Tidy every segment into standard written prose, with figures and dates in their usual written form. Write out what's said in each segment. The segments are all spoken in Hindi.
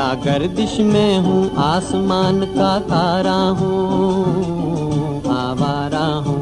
या गर्दिश में हूँ, आसमान का तारा हूँ, आवारा हूँ।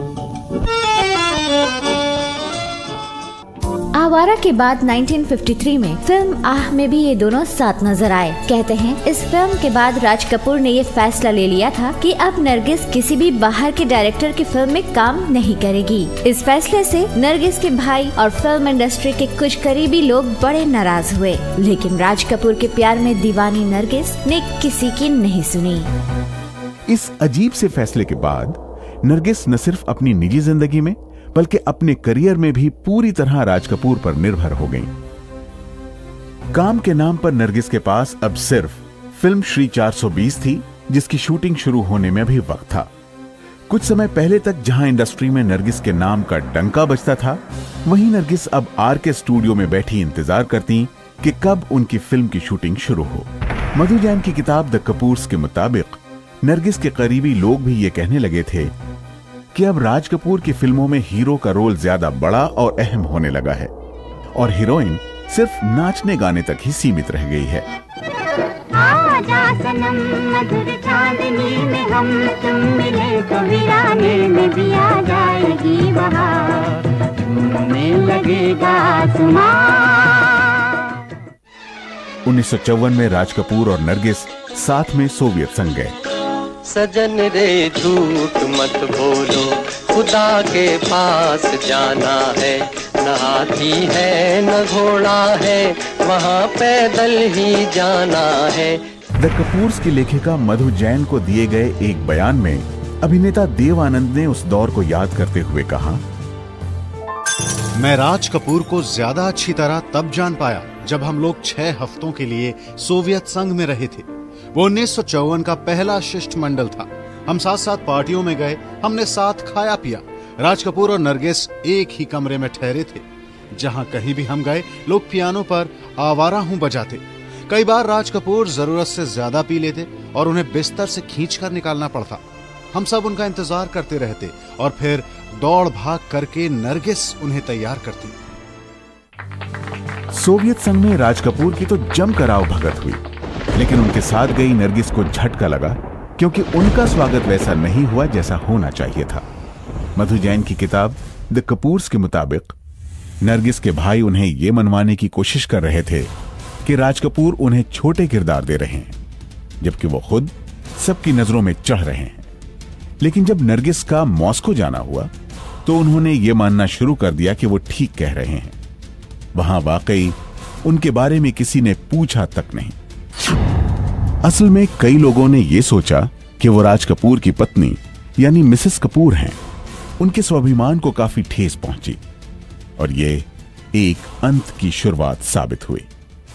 आवारा के बाद 1953 में फिल्म आह में भी ये दोनों साथ नजर आए। कहते हैं इस फिल्म के बाद राज कपूर ने ये फैसला ले लिया था कि अब नरगिस किसी भी बाहर के डायरेक्टर की फिल्म में काम नहीं करेगी। इस फैसले से नरगिस के भाई और फिल्म इंडस्ट्री के कुछ करीबी लोग बड़े नाराज हुए, लेकिन राज कपूर के प्यार में दीवानी नरगिस ने किसी की नहीं सुनी। इस अजीब से फैसले के बाद नरगिस न सिर्फ अपनी निजी जिंदगी में बल्कि अपने करियर में भी पूरी तरह राज कपूर पर निर्भर हो गईं। काम के नाम पर नरगिस के पास अब सिर्फ फिल्म श्री 420 थी, जिसकी शूटिंग शुरू होने में भी वक्त था। कुछ समय पहले तक जहां इंडस्ट्री में नरगिस के नाम का डंका बजता था, वहीं नरगिस अब आरके स्टूडियो में बैठी इंतजार करती कि कब उनकी फिल्म की शूटिंग शुरू हो। मधु जैन की किताब द कपूर्स के मुताबिक नरगिस के करीबी लोग भी ये कहने लगे थे कि अब राज कपूर की फिल्मों में हीरो का रोल ज्यादा बड़ा और अहम होने लगा है और हीरोइन सिर्फ नाचने गाने तक ही सीमित रह गई है। आजा सनम मधुर चांदनी में हम तुम मिले तो वीराने में भी आ जाएगी बहार, झूमने लगेगा आसमां। 1954 में राज कपूर और नरगिस साथ में सोवियत संग गए। सजन रे झूठ मत बोलो, खुदा के पास जाना है, न हाथी है न घोड़ा है, वहाँ पैदल ही जाना है। द कपूर्स की लेखिका मधु जैन को दिए गए एक बयान में अभिनेता देव आनंद ने उस दौर को याद करते हुए कहा, मैं राज कपूर को ज्यादा अच्छी तरह तब जान पाया जब हम लोग 6 हफ्तों के लिए सोवियत संघ में रहे थे। वो 1954 का पहला शिष्टमंडल था। हम साथ साथ पार्टियों में गए, हमने साथ खाया पिया। राज कपूर और नरगिस एक ही कमरे में ठहरे थे। जहां कहीं भी हम गए, लोग पियानो पर आवारा हूं बजाते। कई बार राज कपूर जरूरत से ज्यादा पी लेते और उन्हें बिस्तर से खींचकर निकालना पड़ता। हम सब उनका इंतजार करते रहते और फिर दौड़ भाग करके नरगिस उन्हें तैयार करती। सोवियत संघ में राज कपूर की तो जमकर आवभगत हुई, लेकिन उनके साथ गई नरगिस को झटका लगा क्योंकि उनका स्वागत वैसा नहीं हुआ जैसा होना चाहिए था। मधु जैन की किताब द कपूर्स के मुताबिक नरगिस के भाई उन्हें यह मनवाने की कोशिश कर रहे थे कि राज कपूर उन्हें छोटे किरदार दे रहे हैं, जबकि वो खुद सबकी नजरों में चढ़ रहे हैं। लेकिन जब नरगिस का मॉस्को जाना हुआ तो उन्होंने ये मानना शुरू कर दिया कि वो ठीक कह रहे हैं। वहां वाकई उनके बारे में किसी ने पूछा तक नहीं। असल में कई लोगों ने यह सोचा कि वो राज कपूर की पत्नी यानी मिसेस कपूर हैं। उनके स्वाभिमान को काफी ठेस पहुंची और ये एक अंत की शुरुआत साबित हुई।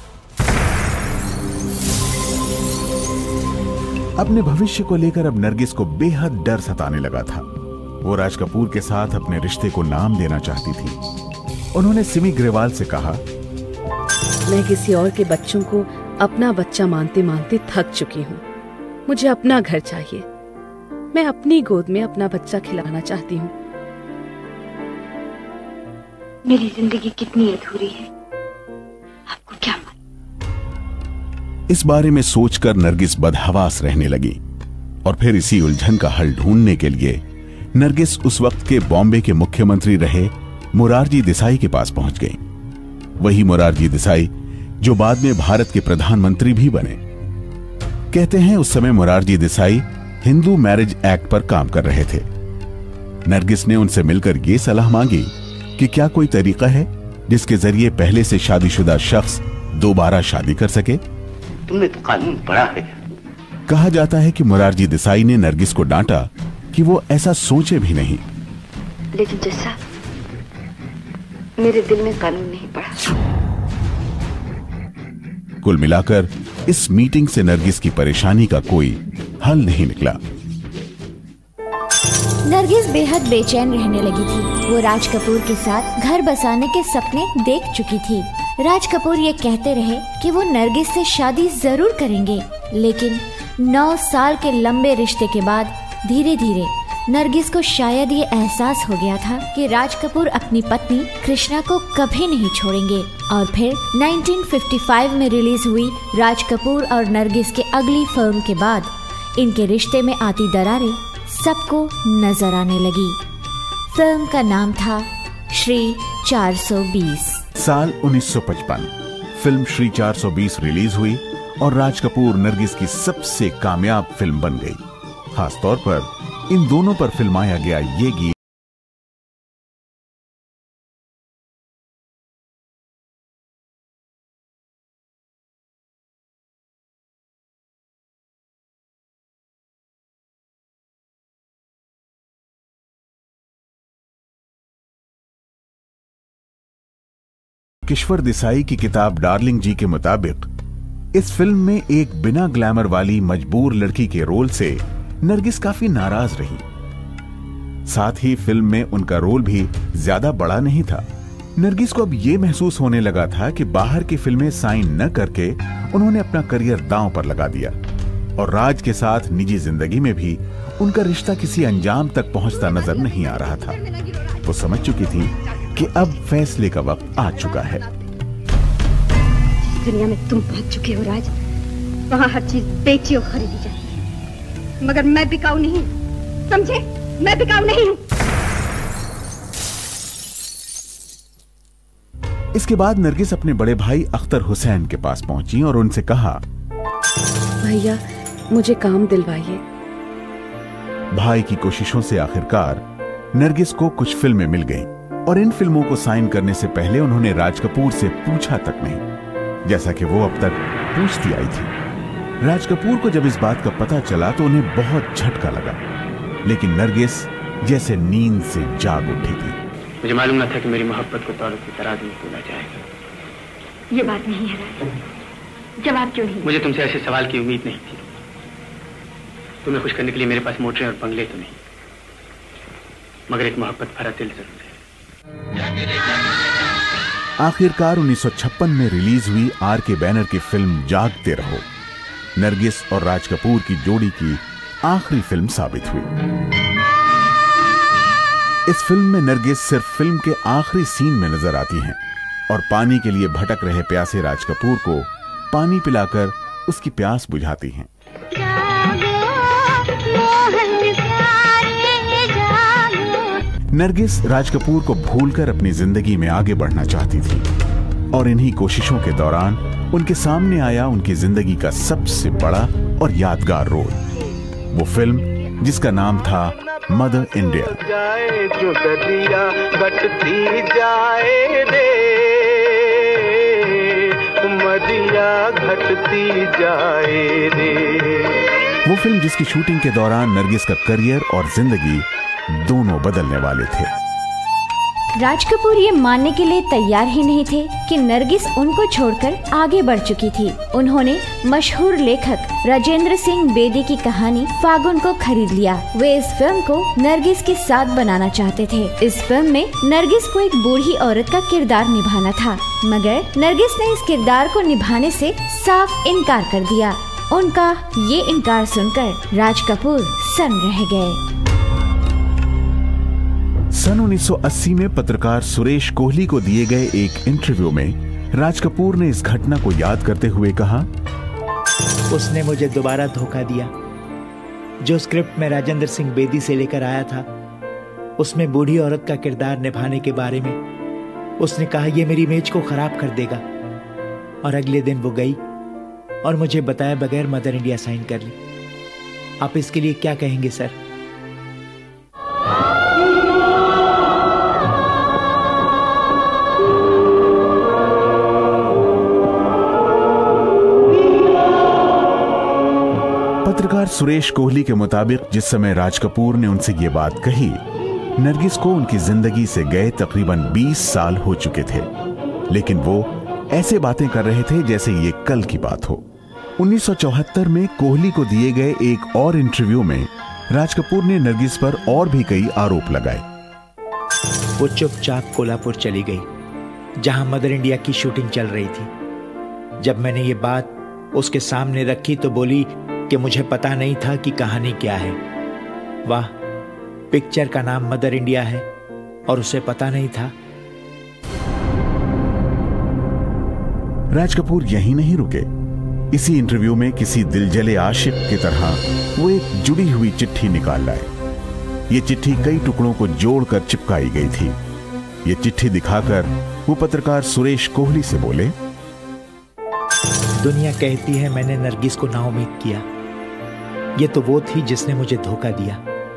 अपने भविष्य को लेकर अब नरगिस को बेहद डर सताने लगा था। वो राज कपूर के साथ अपने रिश्ते को नाम देना चाहती थी। उन्होंने सिमी ग्रेवाल से कहा, मैं किसी और के बच्चों को अपना बच्चा मानते मानते थक चुकी हूँ। मुझे अपना घर चाहिए। मैं अपनी गोद में अपना बच्चा खिलाना चाहती हूँ। मेरी जिंदगी कितनी अधूरी है, आपको क्या मालूम। इस बारे में सोचकर नरगिस बदहवास रहने लगी और फिर इसी उलझन का हल ढूंढने के लिए नरगिस उस वक्त के बॉम्बे के मुख्यमंत्री रहे मोरारजी देसाई के पास पहुंच गई। वही मोरारजी देसाई जो बाद में भारत के प्रधानमंत्री भी बने। कहते हैं उस समय मोरारजी देसाई हिंदू मैरिज एक्ट पर काम कर रहे थे। नरगिस ने उनसे मिलकर यह सलाह मांगी कि क्या कोई तरीका है जिसके जरिए पहले से शादीशुदा शख्स दोबारा शादी कर सके। तुमने तो कानून पढ़ा है। कहा जाता है कि मोरारजी देसाई ने नरगिस को डांटा कि वो ऐसा सोचे भी नहीं। लेकिन जैसा मेरे दिल में कानून नहीं पड़ा। कुल मिलाकर इस मीटिंग से नरगिस की परेशानी का कोई हल नहीं निकला। नरगिस बेहद बेचैन रहने लगी थी। वो राज कपूर के साथ घर बसाने के सपने देख चुकी थी। राज कपूर ये कहते रहे कि वो नरगिस से शादी जरूर करेंगे, लेकिन 9 साल के लंबे रिश्ते के बाद धीरे धीरे नरगिस को शायद ये एहसास हो गया था कि राज कपूर अपनी पत्नी कृष्णा को कभी नहीं छोड़ेंगे। और फिर 1955 में रिलीज हुई राज कपूर और नरगिस के अगली फिल्म के बाद इनके रिश्ते में आती दरारें सबको नजर आने लगी। फिल्म का नाम था श्री 420। साल 1955 फिल्म श्री 420 रिलीज हुई और राज कपूर नरगिस की सबसे कामयाब फिल्म बन गई। खासतौर पर इन दोनों पर फिल्माया गया ये गीत किश्वर देसाई की किताब डार्लिंग जी के मुताबिक इस फिल्म में एक बिना ग्लैमर वाली मजबूर लड़की के रोल से नरगिस काफी नाराज रही। साथ ही फिल्म में उनका रोल भी ज्यादा बड़ा नहीं था। नरगिस को अब यह महसूस होने लगा था कि बाहर की फिल्में साइन न करके उन्होंने अपना करियर दांव पर लगा दिया और राज के साथ निजी जिंदगी में भी उनका रिश्ता किसी अंजाम तक पहुंचता नजर नहीं आ रहा था। वो समझ चुकी थी कि अब फैसले का वक्त आ चुका है। दुनिया में तुम पहुंच चुके हो राज, वहाँ हर चीज बेची और खरीदी जाती, मगर मैं बिकाऊ नहीं, समझे? मैं बिकाऊ नहीं हूँ। इसके बाद नरगिस अपने बड़े भाई अख्तर हुसैन के पास पहुंची और उनसे कहा, भैया मुझे काम दिलवाइए। भाई की कोशिशों से आखिरकार नरगिस को कुछ फिल्में मिल गईं और इन फिल्मों को साइन करने से पहले उन्होंने राज कपूर से पूछा तक नहीं, जैसा कि वो अब तक पूछती आई थी। राज कपूर को जब इस बात का पता चला तो उन्हें बहुत झटका लगा, लेकिन नरगिस जैसे नींद से जाग उठी थी। मुझे मालूम न था कि मेरी मोहब्बत को दौलत की तराजू में तोला जाएगा। ये बात नहीं है राज, जवाब क्यों नहीं? मुझे तुमसे ऐसे सवाल की उम्मीद नहीं थी। तुम्हें खुश करने के लिए मेरे पास मोटरें और बंगले तो नहीं, मगर एक मोहब्बत भरा दिल जरूर है। आखिरकार 1956 में रिलीज हुई आर के बैनर की फिल्म जागते रहो नरगिस और राज कपूर की जोड़ी की आखिरी फिल्म साबित हुई। इस फिल्म में नरगिस सिर्फ फिल्म के आखिरी सीन में नजर आती हैं और पानी के लिए भटक रहे प्यासे राज कपूर को पानी पिलाकर उसकी प्यास बुझाती हैं। नरगिस राज कपूर को भूलकर अपनी जिंदगी में आगे बढ़ना चाहती थी और इन्हीं कोशिशों के दौरान उनके सामने आया उनकी जिंदगी का सबसे बड़ा और यादगार रोल, वो फिल्म जिसका नाम था मदर इंडिया। जाए जो दरिया घटती जाए रे, मदिया घटती जाए रे। वो फिल्म जिसकी शूटिंग के दौरान नरगिस का करियर और जिंदगी दोनों बदलने वाले थे। राज कपूर ये मानने के लिए तैयार ही नहीं थे कि नरगिस उनको छोड़कर आगे बढ़ चुकी थी। उन्होंने मशहूर लेखक राजेंद्र सिंह बेदी की कहानी फागुन को खरीद लिया। वे इस फिल्म को नरगिस के साथ बनाना चाहते थे। इस फिल्म में नरगिस को एक बूढ़ी औरत का किरदार निभाना था, मगर नरगिस ने इस किरदार को निभाने से साफ इनकार कर दिया। उनका ये इनकार सुनकर राज कपूर सन्न रह गए। सन 1980 में पत्रकार सुरेश कोहली को दिए गए एक इंटरव्यू में राज कपूर ने इस घटना को याद करते हुए कहा, उसने मुझे दोबारा धोखा दिया। जो स्क्रिप्ट मैं राजेंद्र सिंह बेदी से लेकर आया था, उसमें बूढ़ी औरत का किरदार निभाने के बारे में उसने कहा यह मेरी इमेज को खराब कर देगा, और अगले दिन वो गई और मुझे बताए बगैर मदर इंडिया साइन कर ली। आप इसके लिए क्या कहेंगे सर? पत्रकार सुरेश कोहली के मुताबिक जिस समय राज कपूर ने उनसे ये बात कही, नरगिस को उनकी जिंदगी से गए तकरीबन 20 साल हो चुके थे, लेकिन वो ऐसे बातें कर रहे थे जैसे ये कल की बात हो। 1974 में कोहली को दिए गए एक और इंटरव्यू में राज कपूर ने नरगिस पर और भी कई आरोप लगाए। वो चुपचाप कोल्हापुर चली गई, जहां मदर इंडिया की शूटिंग चल रही थी। जब मैंने ये बात उसके सामने रखी तो बोली कि मुझे पता नहीं था कि कहानी क्या है। वाह, पिक्चर का नाम मदर इंडिया है और उसे पता नहीं था। राज कपूर यहीं नहीं रुके। इसी इंटरव्यू में किसी दिलजले आशिक की तरह वो एक जुड़ी हुई चिट्ठी निकाल लाए। ये चिट्ठी कई टुकड़ों को जोड़कर चिपकाई गई थी। ये चिट्ठी दिखाकर वो पत्रकार सुरेश कोहली से बोले, दुनिया कहती है मैंने नरगिस को नाउम्मीद किया। ये तो वो थी जिसने मुझे धोखा दिया।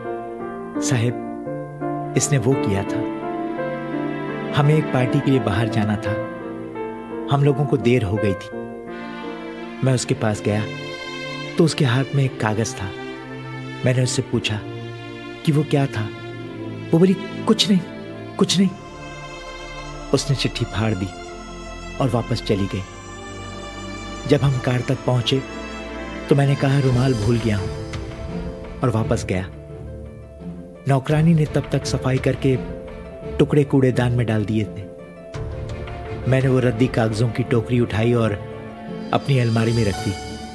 साहब, इसने वो किया था। हमें एक पार्टी के लिए बाहर जाना था। हम लोगों को देर हो गई थी। मैं उसके पास गया तो उसके हाथ में एक कागज था। मैंने उससे पूछा कि वो क्या था। वो बोली, कुछ नहीं, कुछ नहीं। उसने चिट्ठी फाड़ दी और वापस चली गई। जब हम कार तक पहुंचे तो मैंने कहा रुमाल भूल गया हूं और वापस गया। नौकरानी ने तब तक सफाई करके टुकड़े कूड़ेदान में डाल दिए थे। मैंने वो रद्दी कागजों की टोकरी उठाई और अपनी अलमारी में रख दी।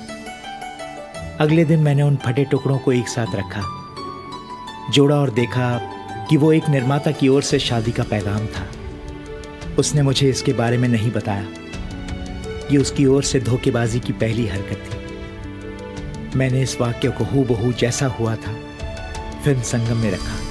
अगले दिन मैंने उन फटे टुकड़ों को एक साथ रखा, जोड़ा और देखा कि वो एक निर्माता की ओर से शादी का पैगाम था। उसने मुझे इसके बारे में नहीं बताया। ये उसकी ओर से धोखेबाजी की पहली हरकत थी। मैंने इस वाक्य को हूबहू जैसा हुआ था फिल्म संगम में रखा।